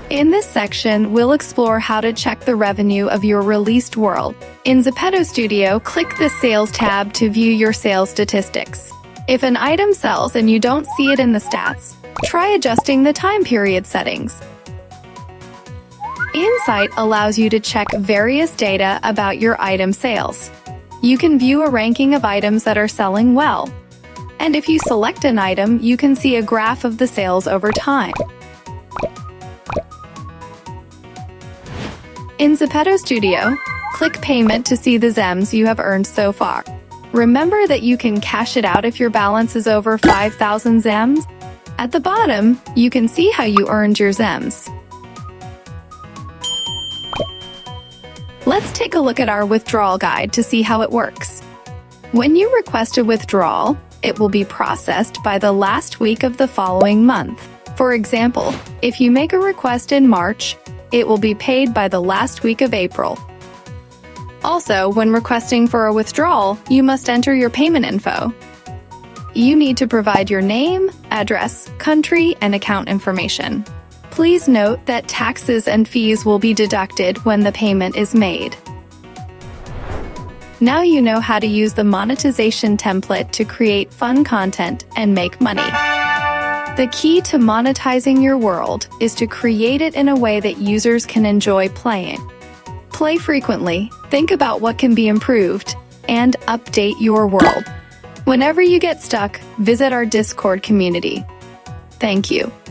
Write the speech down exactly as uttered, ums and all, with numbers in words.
In this section, we'll explore how to check the revenue of your released world. In Zepeto Studio, click the Sales tab to view your sales statistics. If an item sells and you don't see it in the stats, try adjusting the time period settings. Insight allows you to check various data about your item sales. You can view a ranking of items that are selling well. And if you select an item, you can see a graph of the sales over time. In Zepeto Studio, click Payment to see the Zems you have earned so far. Remember that you can cash it out if your balance is over five thousand Zems. At the bottom, you can see how you earned your Zems. Let's take a look at our withdrawal guide to see how it works. When you request a withdrawal, it will be processed by the last week of the following month. For example, if you make a request in March, it will be paid by the last week of April. Also, when requesting for a withdrawal, you must enter your payment info. You need to provide your name, address, country, and account information. Please note that taxes and fees will be deducted when the payment is made. Now you know how to use the monetization template to create fun content and make money. The key to monetizing your world is to create it in a way that users can enjoy playing. Play frequently, think about what can be improved, and update your world. Whenever you get stuck, visit our Discord community. Thank you.